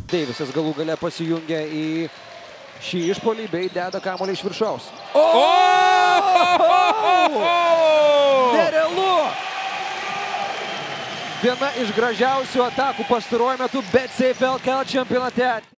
Deivisas galų gale pasijungia į šį išpuolį bei deda kamuolį iš viršaus. Nerealu! Viena iš gražiausių atakų pastaruoju metu BetSafe LKL čempionate.